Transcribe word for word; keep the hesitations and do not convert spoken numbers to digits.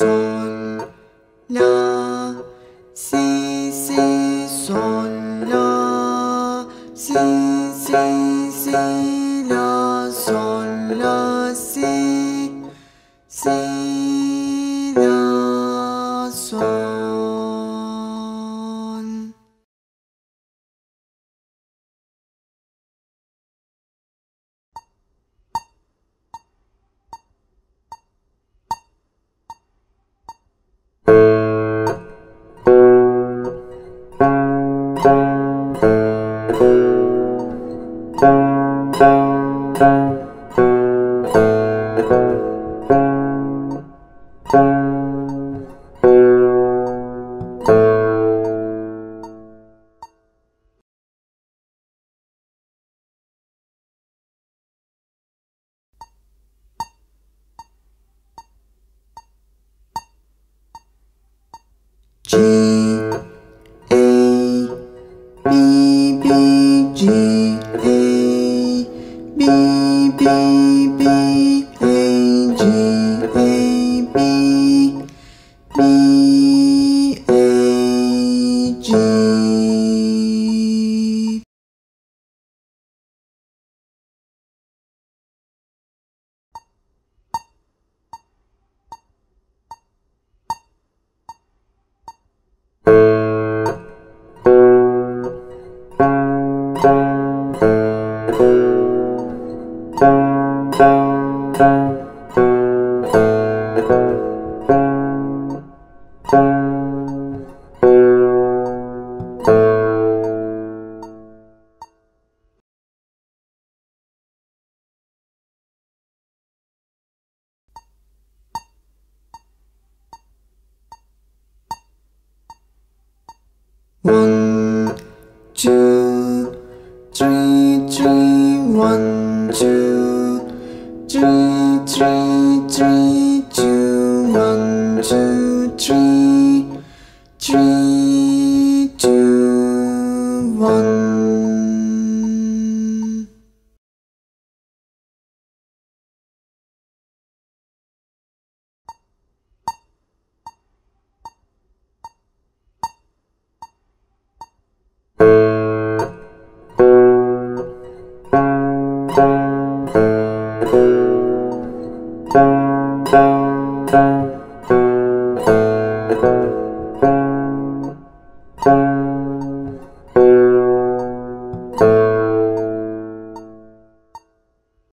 sol, la, si, si, sol, la, si, si, si, la, sol, la, si, si, la, sol. G, A, B, B, G, A, B, B, B, A, G, A, B, B, A, G. One, two, three, three, one, two, three, three, three, two, one, two, three, three, two, one. Thank you.